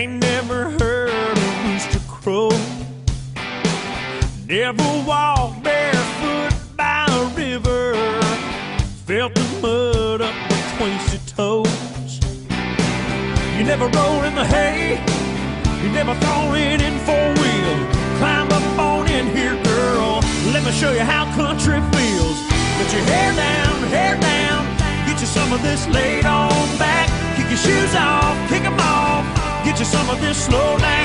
Ain't never heard a rooster crow. Never walked barefoot by a river. Felt the mud up between your toes. You never roll in the hay. You never thrown it in four-wheel. Climb up on in here, girl. Let me show you how country feels. Get your hair down, hair down. Get you some of this laid on back. Kick your shoes off, kick them off. Get you some of this slow down.